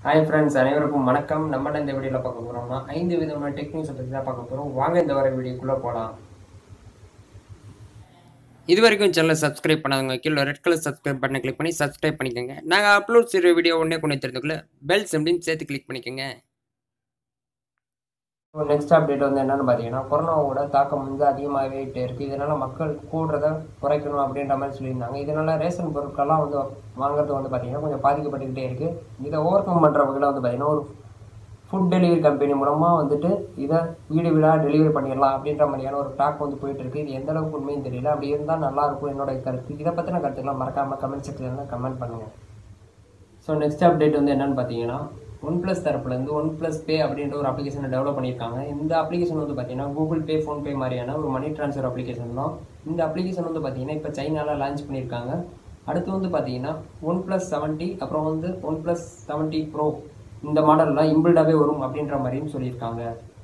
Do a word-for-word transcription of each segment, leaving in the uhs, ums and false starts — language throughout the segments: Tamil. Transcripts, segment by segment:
ஹாய் ஃப்ரெண்ட்ஸ், அனைவருக்கும் வணக்கம். நம்ம இந்த வீடியோவில் பார்க்க போகிறோம்னா ஐந்து விதமான டெக்னிக்ஸை பற்றி தான் பார்க்க போகிறோம். வாங்க இந்த வர வீடியோக்குள்ளே போகலாம். இது வரைக்கும் சேனலை சப்ஸ்கிரைப் பண்ணாதவங்க கீழே ரெட் கலர் சப்ஸ்கிரைப் பட்டனை கிளிக் பண்ணி சப்ஸ்கிரைப் பண்ணிக்கோங்க. நாங்கள் அப்லோட் செய்கிற வீடியோ உடனே கொண்டு தெரிஞ்சுக்கல பெல் சிம்லையும் சேர்த்து கிளிக் பண்ணிக்கோங்க. நெக்ஸ்ட் அப்டேட் வந்து என்னென்னு பார்த்தீங்கன்னா, கொரோனாவோட தாக்கம் வந்து அதிகமாகவே இருக்குது. இதனால் மக்கள் கூடுறதை குறைக்கணும் அப்படின்ற மாதிரி சொல்லியிருந்தாங்க. இதனால் ரேஷன் பொருட்கள்லாம் வந்து வாங்குறது வந்து பார்த்திங்கன்னா கொஞ்சம் பாதிக்கப்பட்டுக்கிட்டே இருக்குது. இதை ஓவர் கம் பண்ணுற வகையில் வந்து பார்த்திங்கன்னா ஒரு ஃபுட் டெலிவரி கம்பெனி மூலமாக வந்துட்டு இதை வீடு வீடாக டெலிவரி பண்ணிடலாம் அப்படின்ற மாதிரியான ஒரு டாக் வந்து போயிட்டுருக்கு. இது எந்த அளவுக்கு உண்மையும் தெரியல. அப்படி இருந்தால் நல்லாயிருக்கும் என்னோட கருத்து. இதை பற்றின கருத்துக்கெல்லாம் மறக்காமல் கமெண்ட் செக்ஷனில் கமெண்ட் பண்ணுங்கள். ஸோ நெக்ஸ்ட் அப்டேட் வந்து என்னென்னு பார்த்தீங்கன்னா, ஒன் ப்ளஸ் தரப்புலேருந்து ஒன் ப்ளஸ் பே அப்படின்ற ஒரு அப்ளிகேஷனை டெவலப் பண்ணியிருக்காங்க. இந்த அப்ளிகேஷன் வந்து பார்த்தீங்கன்னா கூகுள் பே, ஃபோன்பே மாதிரியான ஒரு மணி ட்ரான்ஸ்ஃபர் அப்ளிகேஷன் தான். இந்த அப்ளிகேஷன் வந்து பார்த்தீங்கன்னா இப்போ சைனாவில் லான்ச் பண்ணியிருக்காங்க. அடுத்து வந்து பார்த்தீங்கன்னா ஒன் ப்ளஸ் செவன்ட்டி அப்புறம் வந்து ஒன் ப்ளஸ் செவன்ட்டி ப்ரோ இந்த மாடல்லாம் இம்பிள்டாகவே வரும் அப்படின்ற மாதிரியும் சொல்லியிருக்காங்க.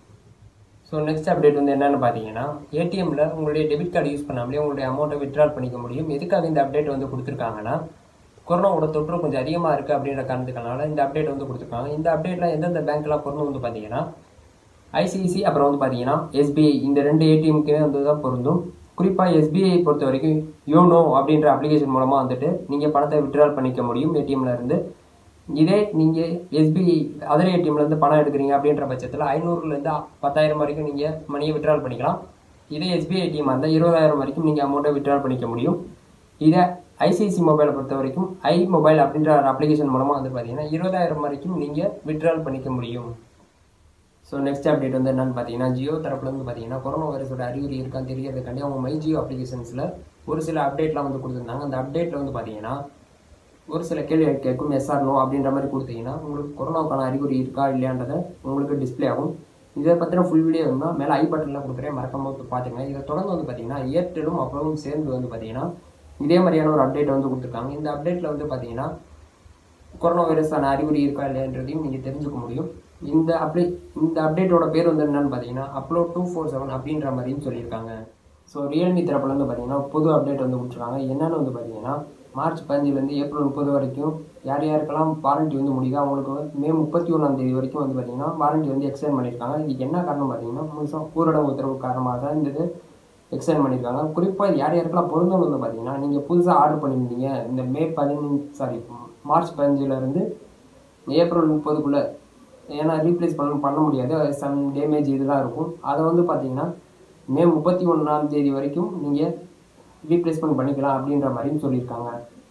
ஸோ நெக்ஸ்ட் அப்டேட் வந்து என்னென்னு பார்த்தீங்கன்னா, ஏடிஎம்மில் உங்களுடைய டெபிட் கார்டு யூஸ் பண்ணாமலே உங்களுடைய அமௌண்ட்டை வித்ட்ரால் பண்ணிக்க முடியும். எதுக்காக இந்த அப்டேட் வந்து கொடுத்துருக்காங்கன்னா, கொரோனாவோட தொற்று கொஞ்சம் அதிகமாக இருக்குது அப்படின்ற காரணத்துக்கனால இந்த அப்டேட் வந்து கொடுத்துருக்காங்க. இந்த அப்டேட்டில் எந்தெந்த பேங்க்லாம் பொருந்தும் வந்து பார்த்தீங்கன்னா, ஐசிஐசி அப்புறம் வந்து பார்த்தீங்கன்னா எஸ்பிஐ, இந்த ரெண்டு ஏடிஎம்க்குமே வந்து தான் பொருந்தும். குறிப்பாக எஸ்பிஐ பொறுத்த வரைக்கும் யோனோ அப்படின்ற அப்ளிகேஷன் மூலமாக வந்துட்டு நீங்கள் பணத்தை வித்ட்ரால் பண்ணிக்க முடியும் ஏடிஎம்மில் இருந்து. இதே நீங்கள் எஸ்பிஐ அதர் ஏடிஎம்லேருந்து பணம் எடுக்கிறீங்க அப்படின்ற பட்சத்தில் ஐநூறுலேருந்து பத்தாயிரம் வரைக்கும் நீங்கள் மணியை வித்ட்ரால் பண்ணிக்கலாம். இதே எஸ்பிஐ ஏடிஎம் இருந்தால் இருபதாயிரம் வரைக்கும் நீங்கள் அமௌண்ட்டை வித்ட்ரால் பண்ணிக்க முடியும். இதை ஐசிஐசி மொபைலை பொறுத்த வரைக்கும் ஐ மொபைல் அப்படின்ற ஒரு அப்ளிகேஷன் மூலமாக வந்து பார்த்தீங்கன்னா இருபதாயிரம் வரைக்கும் நீங்கள் வித்ட்ரால் பண்ணிக்க முடியும். ஸோ நெக்ஸ்ட் அப்டேட் வந்து என்னென்னு பார்த்தீங்கன்னா, ஜியோ தரப்புல வந்து பார்த்தீங்கன்னா கொரோனா வைரஸோட அறிகுறி இருக்கான்னு தெரியறதுக்காண்டி அவங்க மை ஜியோ அப்ளிகேஷன்ஸில் ஒரு சில அப்டேட்லாம் வந்து கொடுத்துருந்தாங்க. அந்த அப்டேட்டில் வந்து பார்த்தீங்கன்னா ஒரு சில கேள்வி கேட்கும் எஸ்ஆர் நோ அப்படின்ற மாதிரி கொடுத்தீங்கன்னா உங்களுக்கு கொரோனாவுக்கான அறிகுறி இருக்கா இல்லையான்றதை உங்களுக்கு டிஸ்பிளே ஆகும். இதை பற்றின ஃபுல் வீடியோ இருந்தால் மேலே ஐ பட்டனில் கொடுக்குறேன், மறக்காம பார்த்துங்க. இதை தொடர்ந்து வந்து பார்த்தீங்கன்னா ஏர்டெலும் அப்புறமும் சேர்ந்து வந்து பார்த்தீங்கன்னா இதே மாதிரியான ஒரு அப்டேட் வந்து கொடுத்துருக்காங்க. இந்த அப்டேட்டில் வந்து பார்த்தீங்கன்னா கொரோனா வைரஸான அறிகுறி இருக்கா இல்லையான்றதையும் நீங்கள் தெரிஞ்சுக்க முடியும். இந்த அப்ளே இந்த அப்டேட்டோட பேர் வந்து என்னென்னு பார்த்தீங்கன்னா அப்லோட் டூ ஃபோர் செவன் அப்படின்ற மாதிரியும் சொல்லியிருக்காங்க. ஸோ ரியல்மி தரப்பில் வந்து பார்த்தீங்கன்னா புது அப்டேட் வந்து கொடுத்துருக்காங்க. என்னென்னு வந்து பார்த்தீங்கன்னா, மார்ச் பதினஞ்சுலேருந்து ஏப்ரல் முப்பது வரைக்கும் யார் யாருக்கெல்லாம் வாரண்ட்டி வந்து முடியுதோ அவங்களுக்கு மே முப்பத்தி ஒன்றாம் தேதி வரைக்கும் வந்து பார்த்தீங்கன்னா வாரண்ட்டி வந்து எக்ஸ்டெண்ட் பண்ணியிருக்காங்க. இதுக்கு என்ன காரணம் பார்த்தீங்கன்னா, முழுசாக ஊரடங்கு உத்தரவு காரணமாக தான் இந்த இது எக்ஸ்டெண்ட் பண்ணியிருக்காங்க. குறிப்பாக இது யார் யாருக்கெல்லாம் பொருந்தும் வந்து பார்த்தீங்கன்னா, நீங்கள் புதுசாக ஆர்டர் பண்ணியிருந்தீங்க இந்த மே பதினஞ்சு சாரி மார்ச் பதினஞ்சுலேருந்து ஏப்ரல் முப்பதுக்குள்ளே, ஏன்னா ரீப்ளேஸ் பண்ண பண்ண முடியாது, சம் டேமேஜ் இதெல்லாம் இருக்கும். அதை வந்து பார்த்தீங்கன்னா மே முப்பத்தி ஒன்றாம் தேதி வரைக்கும் நீங்கள் ரீப்ளேஸ்மெண்ட் பண்ணிக்கலாம் அப்படின்ற மாதிரியும் சொல்லியிருக்காங்க.